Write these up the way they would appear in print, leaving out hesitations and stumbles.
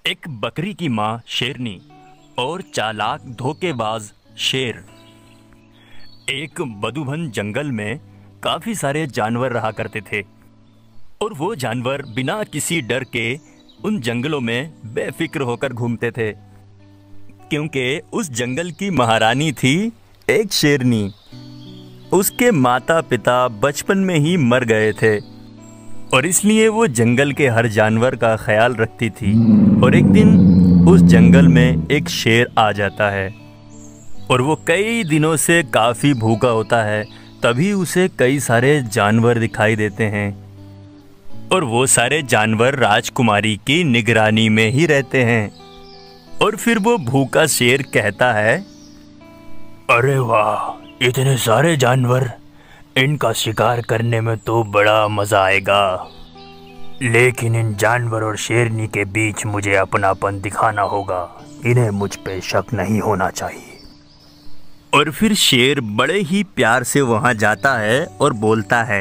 एक बकरी की माँ शेरनी और चालाक धोखेबाज शेर। एक बदुभन जंगल में काफी सारे जानवर रहा करते थे और वो जानवर बिना किसी डर के उन जंगलों में बेफिक्र होकर घूमते थे, क्योंकि उस जंगल की महारानी थी एक शेरनी। उसके माता पिता बचपन में ही मर गए थे और इसलिए वो जंगल के हर जानवर का ख्याल रखती थी। और एक दिन उस जंगल में एक शेर आ जाता है और वो कई दिनों से काफ़ी भूखा होता है। तभी उसे कई सारे जानवर दिखाई देते हैं और वो सारे जानवर राजकुमारी की निगरानी में ही रहते हैं। और फिर वो भूखा शेर कहता है, अरे वाह, इतने सारे जानवर, इनका शिकार करने में तो बड़ा मजा आएगा, लेकिन इन जानवर और शेरनी के बीच मुझे अपनापन दिखाना होगा। इन्हें मुझ पे शक नहीं होना चाहिए। और फिर शेर बड़े ही प्यार से वहां जाता है और बोलता है,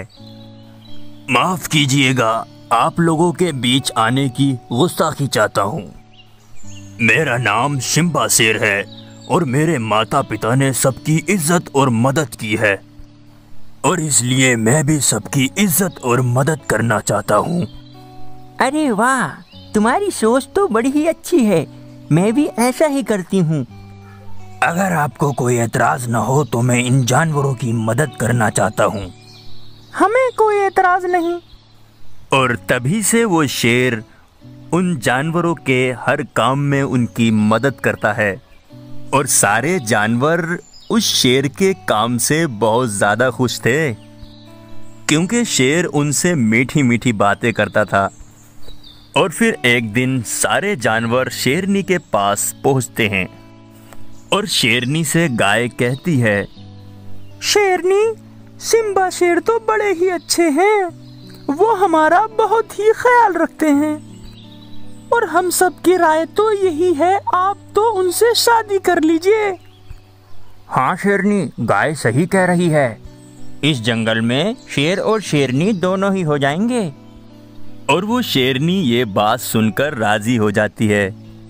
माफ कीजिएगा, आप लोगों के बीच आने की गुस्ताखी चाहता हूँ। मेरा नाम सिम्बा शेर है और मेरे माता पिता ने सबकी इज्जत और मदद की है और इसलिए मैं भी सबकी इज्जत और मदद करना चाहता हूँ। अरे वाह, तुम्हारी सोच तो बड़ी ही अच्छी है। मैं भी ऐसा ही करती हूँ। अगर आपको कोई एतराज न हो तो मैं इन जानवरों की मदद करना चाहता हूँ। हमें कोई एतराज नहीं। और तभी से वो शेर उन जानवरों के हर काम में उनकी मदद करता है और सारे जानवर उस शेर के काम से बहुत ज़्यादा खुश थे, क्योंकि शेर उनसे मीठी मीठी बातें करता था। और फिर एक दिन सारे जानवर शेरनी के पास पहुंचते हैं और शेरनी से गाय कहती है, शेरनी, सिम्बा शेर तो बड़े ही अच्छे हैं। वो हमारा बहुत ही ख्याल रखते हैं और हम सब की राय तो यही है, आप तो उनसे शादी कर लीजिए। हाँ शेरनी, गाय सही कह रही है। इस जंगल में शेर और शेरनी दोनों ही हो जाएंगे। और वो शेरनी ये बात सुनकर राजी हो जाती है।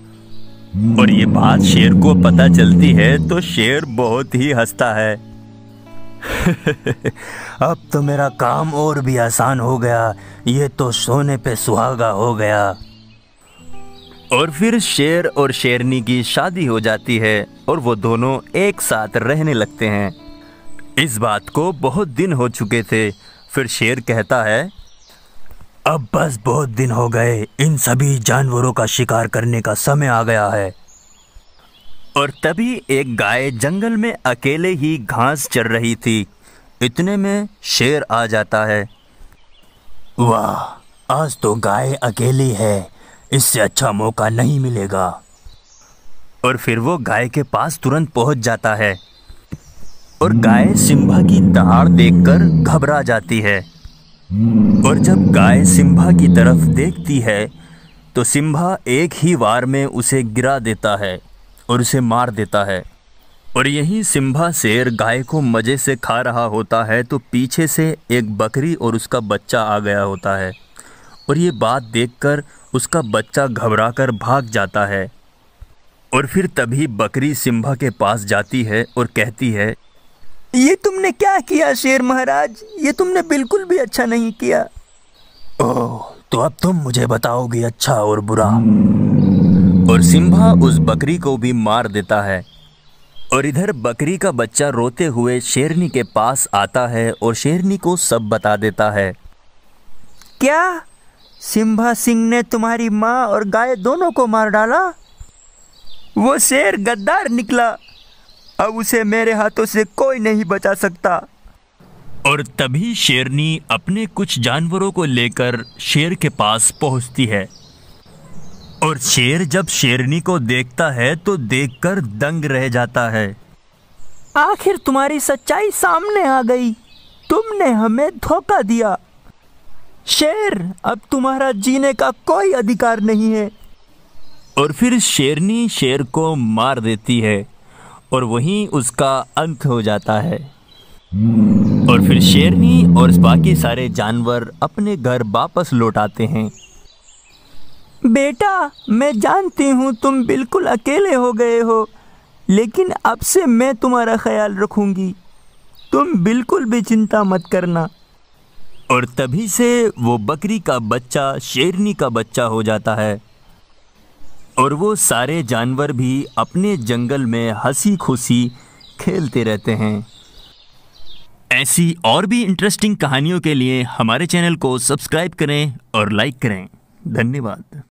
और ये बात शेर को पता चलती है तो शेर बहुत ही हंसता है। अब तो मेरा काम और भी आसान हो गया, ये तो सोने पे सुहागा हो गया। और फिर शेर और शेरनी की शादी हो जाती है और वो दोनों एक साथ रहने लगते हैं। इस बात को बहुत दिन हो चुके थे। फिर शेर कहता है, अब बस बहुत दिन हो गए, इन सभी जानवरों का शिकार करने का समय आ गया है। और तभी एक गाय जंगल में अकेले ही घास चर रही थी। इतने में शेर आ जाता है। वाह, आज तो गाय अकेली है, इससे अच्छा मौका नहीं मिलेगा। और फिर वो गाय के पास तुरंत पहुंच जाता है और गाय सिम्बा की दहाड़ देखकर घबरा जाती है। और जब गाय सिम्बा की तरफ देखती है तो सिम्बा एक ही वार में उसे गिरा देता है और उसे मार देता है। और यहीं सिम्बा शेर गाय को मज़े से खा रहा होता है तो पीछे से एक बकरी और उसका बच्चा आ गया होता है। और ये बात देखकर उसका बच्चा घबराकर भाग जाता है। और फिर तभी बकरी सिम्बा के पास जाती है और कहती है, ये तुमने क्या किया शेर महाराज? ये तुमने बिल्कुल भी अच्छा नहीं किया। ओह, तो अब तुम मुझे बताओगे अच्छा और बुरा। और सिम्बा उस बकरी को भी मार देता है। और इधर बकरी का बच्चा रोते हुए शेरनी के पास आता है और शेरनी को सब बता देता है। क्या सिम्बा सिंह ने तुम्हारी माँ और गाय दोनों को मार डाला? वो शेर गद्दार निकला। अब उसे मेरे हाथों से कोई नहीं बचा सकता। और तभी शेरनी अपने कुछ जानवरों को लेकर शेर के पास पहुंचती है। और शेर जब शेरनी को देखता है तो देखकर दंग रह जाता है। आखिर तुम्हारी सच्चाई सामने आ गई। तुमने हमें धोखा दिया। शेर, अब तुम्हारा जीने का कोई अधिकार नहीं है। और फिर शेरनी शेर को मार देती है और वहीं उसका अंत हो जाता है। और फिर शेरनी और बाकी सारे जानवर अपने घर वापस लौट आते हैं। बेटा, मैं जानती हूँ तुम बिल्कुल अकेले हो गए हो, लेकिन अब से मैं तुम्हारा ख्याल रखूंगी। तुम बिल्कुल भी चिंता मत करना। और तभी से वो बकरी का बच्चा शेरनी का बच्चा हो जाता है और वो सारे जानवर भी अपने जंगल में हंसी खुशी खेलते रहते हैं। ऐसी और भी इंटरेस्टिंग कहानियों के लिए हमारे चैनल को सब्सक्राइब करें और लाइक करें। धन्यवाद।